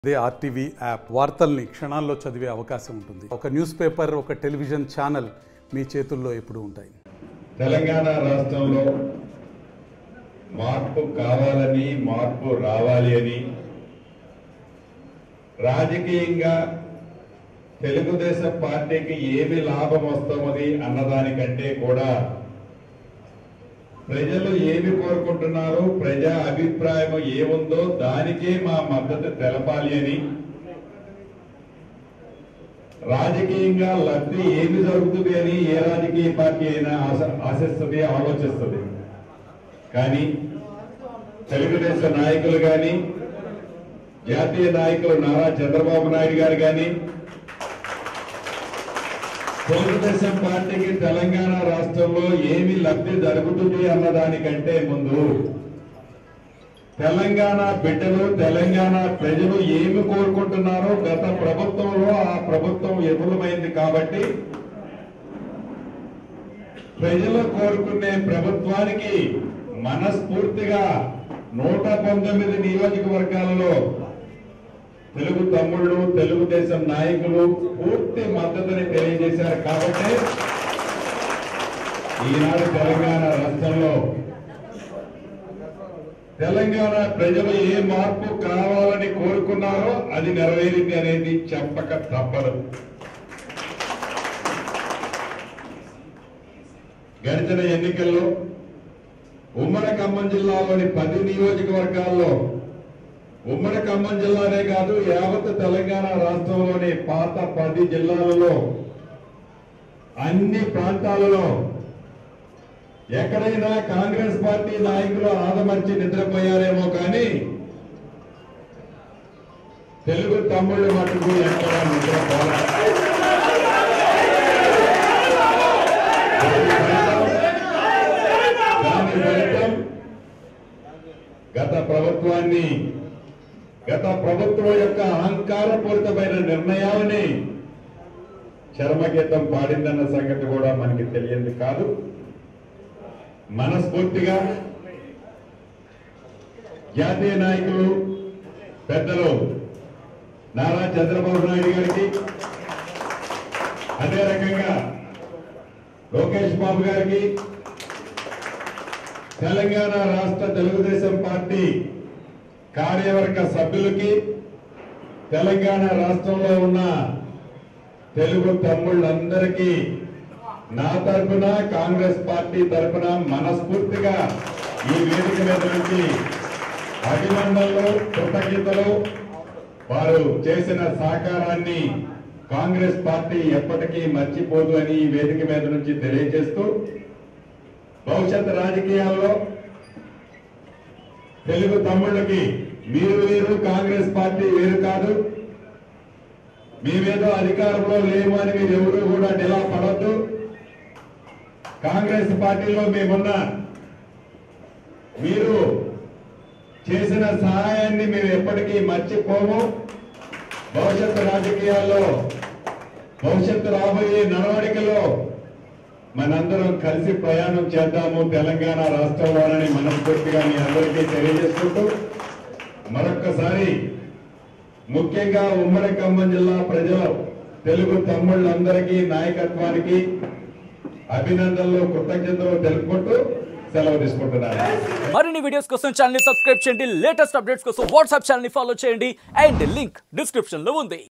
అదే RTV app వార్తల్ని క్షణాల్లో చదివే అవకాశం ఉంటుంది. ఒక న్యూస్ పేపర్, ఒక టెలివిజన్ ఛానల్ మీ చేతుల్లో ఎప్పుడూ ఉంటాయి. తెలంగాణ రాష్ట్రంలో మార్పు కావాలని, మార్పు రావాలి అని రాజకీయంగా తెలుగుదేశం పార్టీకి ఏమి లాభం వస్తున్నది అన్నదానికంటే కూడా ప్రజలు ఏమి కోరుకుంటున్నారు, ప్రజా అభిప్రాయం ఏముందో దానికే మా మద్దతు తెలపాలి అని, రాజకీయంగా లబ్ధి ఏమి జరుగుతుంది అని ఏ రాజకీయ పార్టీ అయినా ఆశిస్తుంది, ఆలోచిస్తుంది. కానీ తెలుగుదేశం నాయకులు కానీ, జాతీయ నాయకులు నారా చంద్రబాబు నాయుడు గారు కానీ, తెలుగుదేశం పార్టీకి తెలంగాణ రాష్ట్రంలో ఏమి లబ్ధి జరుగుతుంది అన్నదానికంటే ముందు తెలంగాణ బిడ్డలు, తెలంగాణ ప్రజలు ఏమి కోరుకుంటున్నారో గత ప్రభుత్వంలో ఆ ప్రభుత్వం విఫలమైంది కాబట్టి ప్రజలు కోరుకునే ప్రభుత్వానికి మనస్ఫూర్తిగా 119 నియోజకవర్గాలలో తెలుగు తమ్ముళ్ళు, తెలుగుదేశం నాయకులు పూర్తి మద్దతుని తెలియజేశారు. కాబట్టి ఈనాడు తెలంగాణ రాష్ట్రంలో తెలంగాణ ప్రజలు ఏ మార్పు కావాలని కోరుకున్నారో అది నెరవేరింది అనేది చెప్పక తప్పదు. గడిచిన ఎన్నికల్లో ఉమ్మడి ఖమ్మం జిల్లాలోని 10 నియోజకవర్గాల్లో, ఉమ్మడి ఖమ్మం జిల్లానే కాదు యావత్ తెలంగాణ రాష్ట్రంలోని పాత 10 జిల్లాలలో అన్ని ప్రాంతాలలో ఎక్కడైనా కాంగ్రెస్ పార్టీ నాయకులు ఆదమర్చి నిద్రపోయారేమో కానీ తెలుగు తమ్ముళ్ళు మటుకు ఎక్కడ నిద్రపోలేదు. దాని ఫలితం గత ప్రభుత్వం యొక్క అహంకారపూరితమైన నిర్ణయాలని చర్మగీతం పాడిందన్న సంగతి కూడా మనకి తెలియంది కాదు. మనస్ఫూర్తిగా జాతీయ నాయకులు పెద్దలు నారా చంద్రబాబు నాయుడు గారికి, అదే రకంగా లోకేష్ బాబు గారికి, తెలంగాణ రాష్ట్ర తెలుగుదేశం పార్టీ కార్యవర్గ సభ్యులకి, తెలంగాణ రాష్ట్రంలో ఉన్న తెలుగు తమ్ముళ్ళందరికీ నా తరఫున, కాంగ్రెస్ పార్టీ తరఫున మనస్ఫూర్తిగా ఈ వేదిక మీద నుంచి అభినందనలు, కృతజ్ఞతలు. వారు చేసిన సహకారాన్ని కాంగ్రెస్ పార్టీ ఎప్పటికీ మర్చిపోదు అని ఈ వేదిక మీద నుంచి తెలియజేస్తూ, భవిష్యత్ రాజకీయాల్లో తెలుగు తమ్ముళ్ళకి మీరు వేరు, కాంగ్రెస్ పార్టీ వేరు కాదు. మేమేదో అధికారంలో లేము అని మీరు ఎవరు కూడా నిలా పడద్దు. కాంగ్రెస్ పార్టీలో మేమున్నా మీరు చేసిన సహాయాన్ని మేము ఎప్పటికీ మర్చిపోము. భవిష్యత్తు రాజకీయాల్లో, భవిష్యత్తు రాబోయే నడవడికలో మనందరం కలిసి ప్రయాణం చేద్దాము తెలంగాణ రాష్ట్రంలోనని మనస్ఫూర్తిగా మీ అందరికీ తెలియజేసుకుంటూ, మరొక్కసారి ముఖ్యంగా ఉమ్మడి ఖమ్మం జిల్లా ప్రజలు, తెలుగు తమ్ముళ్ళందరికీ నాయకత్వానికి అభినందనలు, కృతజ్ఞతలు తెలుపుకుంటూ సెలవు తీసుకుంటున్నారు. మరిన్ని వీడియోస్ కోసం ఛానల్ ని సబ్స్క్రైబ్ చేయండి. లేటెస్ట్ అప్డేట్స్ కోసం వాట్సాప్ ఛానల్ ని ఫాలో చేయండి. అండ్ లింక్ డిస్క్రిప్షన్ లో ఉంది.